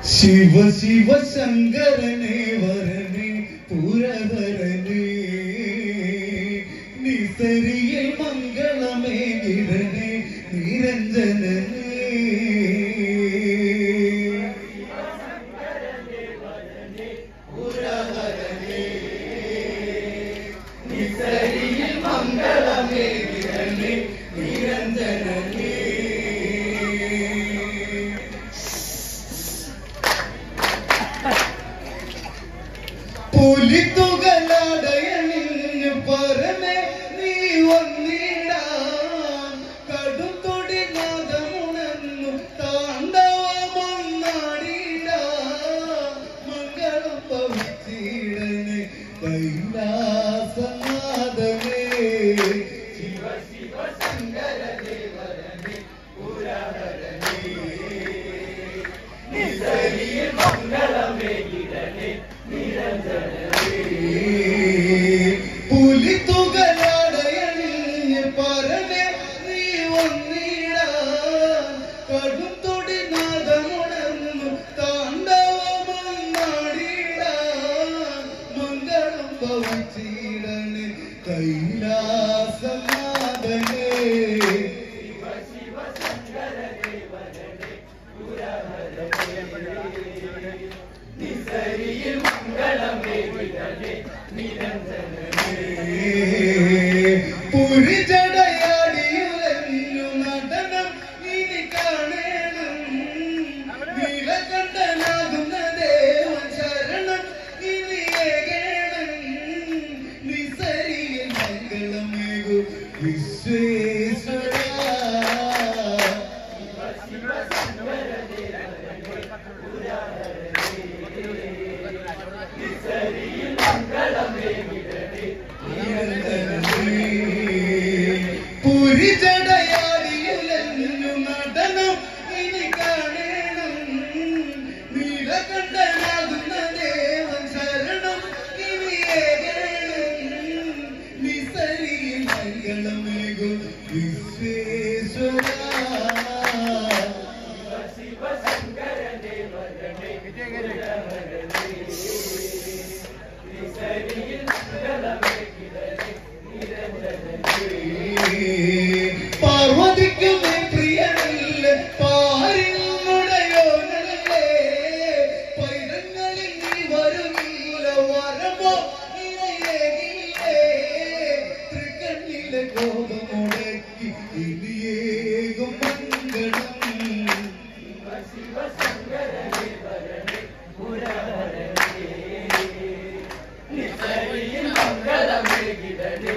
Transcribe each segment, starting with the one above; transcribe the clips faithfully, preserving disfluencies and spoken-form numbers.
शिव शिव शंकरने वरने पुरवरने निसरिये मंगलमे गिरने निरंजनने निसरिये मंगलमे गिरने निरंजनने പുലിത്തുകളടയണിഞ്ഞു പറമേ നീ വന്നിടാൻ കടുത്തൊടി നാദമുണർന്നു താണ്ഡവമൊന്നാടിടാൻ മംഗളം പവിച്ചിടണേ കൈലാസനാഥനേ ശിവ ശിവ ശങ്കരദേവരനെ പുരഹരനേ നിസരിയ മംഗളമേ ഗിരനെ പുലിത്തുകളടയണിഞ്ഞ് പറമേ നീ വന്നിടാൻ കടുത്തൊടി നാദമുണർന്നു താണ്ഡവമൊന്നാടിടാൻ മംഗളം പവിച്ചിടണേ കൈലാസനാഥനേ ശിവ ശിവ ശങ്കരദേവരനെ പുരഹരനേ നിസരിയ മംഗളമേ ഗിരനെ നിരഞ്ജനനേ പുരിജടയാടിയുലഞ്ഞു നടനം ഇനി കാണണം നീലകണ്ഠനാകുന്ന ദേവൻ ശരണം ഇനി ഏകണം നിസരിയ മംഗളമേകു വിശ്വേശ്വര ശിവ ശിവ ശങ്കരദേവരനെ പുരഹരനേ നിസരിയ മംഗളമേ ഗിരനെ പുരിജടയാടിയുലഞ്ഞു നടനം ഇനി കാണണം നീലകണ്ഠനാകുന്ന ദേവൻ ശരണം ഇനി ഏകണം നിസരിയ മംഗളമേകു വിശ്വേശ്വര ശിവ ശിവ ശങ്കരദേവരനെ പുരഹരനേ നിസരിയ മംഗളമേ ഗിരനെ പാർവതിക്കും പ്രിയനല്ല പാരിനുടയോനല്ലേ പൈതങ്ങളിൽ നീ വരുന്നില്ല വരമോ ഇനയേകില്ലേ തൃക്കണ്ണിലെ കോപമുടക്കി ഇനിയേകും മംഗളം ശിവ ശങ്കരദേവരനെ പുരഹരനേ നിസരിയ മംഗളമേ ഗിരനെ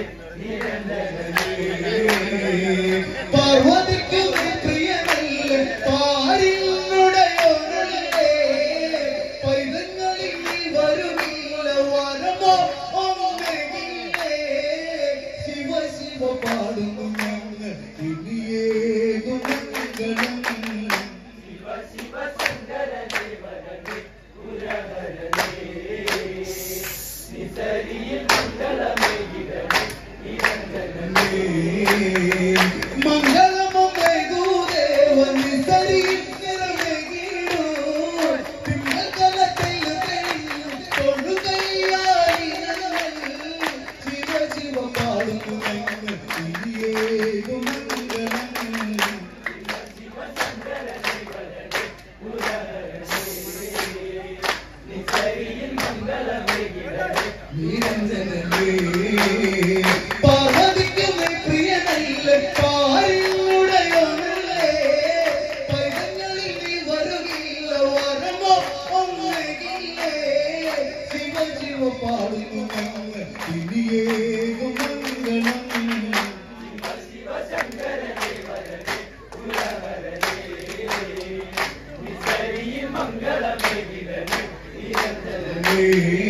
പാർവതിക്കും പ്രിയനല്ല പാരിനുടയോനല്ലേ പൈതങ്ങളിൽ നീ വരുന്നില്ല വരമോ ഒന്നേകില്ലേ ശിവ ശിവ പാടുന്നു ഞങ്ങൾ ഇനിയേകും മംഗളം ശിവ ശിവ ശങ്കരദേവരനെ പുരഹരനേ നിസരിയ മംഗളമേ ഗിരനെ മംഗളമേകു ദേവൻ നിസരിയ നിറമേകിടൂ തിങ്കലത്തിൽ തെളിഞ്ഞു തൊഴുകയായി ശിവ ശിവ പാടുന്നു ഞങ്ങൾ ഇനിയേകും മംഗളം ശിവ ശങ്കരദേവരനെ പുരഹരനേ നിസരിയ മംഗളമേ ഗിരനെ നിരഞ്ജനനേ പാർവതിക്കും പ്രിയനല്ല പാരിനുടയോനല്ലേ പൈതങ്ങളിൽ നീ വരുന്നില്ല വരമോ ഒന്നേകില്ലേ ശിവ ശിവ പാടുന്നു ഞങ്ങൾ ഇനിയേകും മംഗളം ശിവ ശിവ ശങ്കരദേവരനെ പുരഹരനേ നിസരിയ മംഗളമേ ഗിരനെ നിരഞ്ജനനേ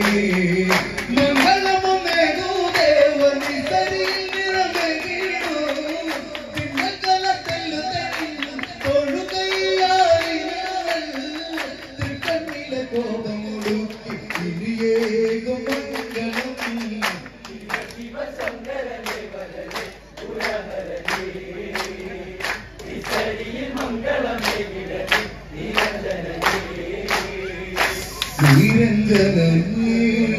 മംഗളമേകു ദേവൻ നിസരിയ നിറമേകിടൂ തിങ്കലത്തിൽ തെളിഞ്ഞു തൊഴുകയായി തൃക്കണ്ണിലെ കോപമുടുക്കി ഇനിയേകും മംഗളം ശിവ ശിവ ശങ്കരദേവരനെ പുരഹരനേ നിസരിയ മംഗളമേ ഗിരനെ നിരഞ്ജനനേ നിരഞ്ജനമേ